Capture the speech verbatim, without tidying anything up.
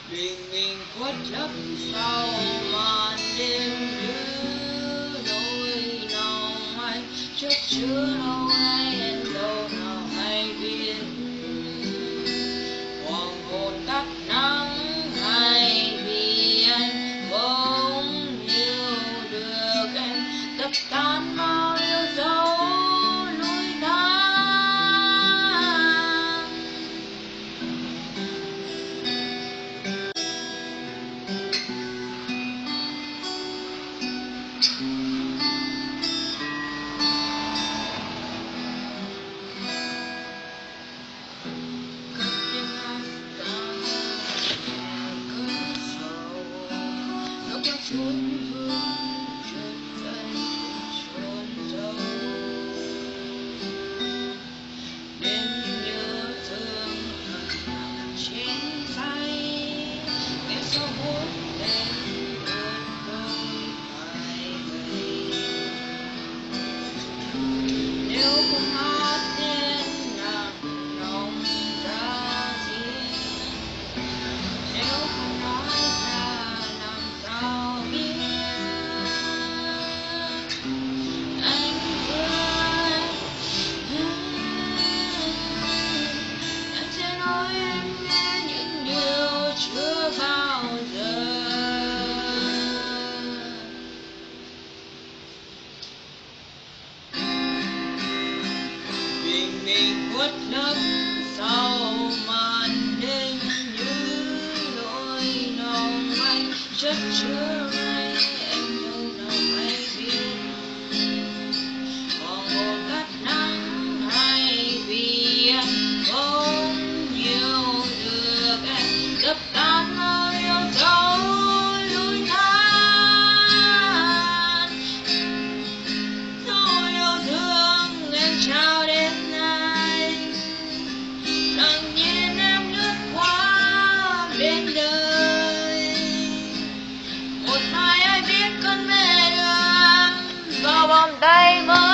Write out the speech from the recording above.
bình minh khuất lấp sau màn đêm như nỗi lòng anh chất chứa đâu ai hẹn đâu nào hay biết hoàng hôn tắt nắng hay vì anh bỗng yêu được em dập tan bao yêu dấu lối tháng. Chuồn vương trên cây chuồn dâu đêm nhớ thương thầm trên tay nghe gió buốt lên đôi đôi hai người nếu không hát tên nàng lòng ra riêng nếu không nói ra làm sao biết anh ơi anh sẽ nói em nghe những điều chưa bao giờ bình minh khuất lấp sau màn đêm như nỗi lòng anh chất chứa ngay em đâu nào hay biết hoàng hôn tắt nắng hay vì anh không yêu được em dập tan bao yêu dấu lối tháng nỗi yêu thương em trao đến anh lặng nhìn em lướt qua bên đời một mai ai biết con mẹ đưa vào vòng tay mơ